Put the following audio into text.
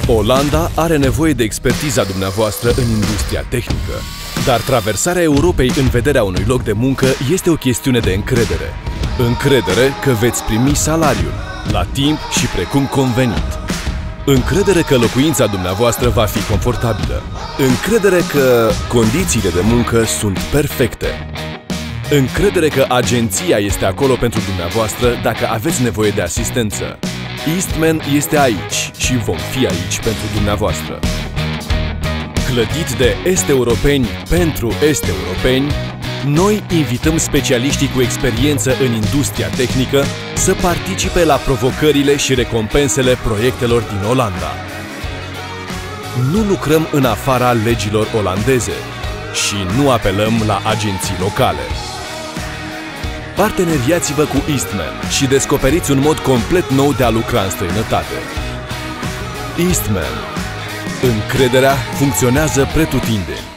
Olanda are nevoie de expertiza dumneavoastră în industria tehnică, dar traversarea Europei în vederea unui loc de muncă este o chestiune de încredere. Încredere că veți primi salariul, la timp și precum convenit. Încredere că locuința dumneavoastră va fi confortabilă. Încredere că condițiile de muncă sunt perfecte. Încredere că agenția este acolo pentru dumneavoastră dacă aveți nevoie de asistență. Eastmen este aici și vom fi aici pentru dumneavoastră. Clădit de est-europeni pentru est-europeni, noi invităm specialiștii cu experiență în industria tehnică să participe la provocările și recompensele proiectelor din Olanda. Nu lucrăm în afara legilor olandeze și nu apelăm la agenții locale. Parteneriați-vă cu Eastmen și descoperiți un mod complet nou de a lucra în străinătate. Eastmen. Încrederea funcționează pretutindeni.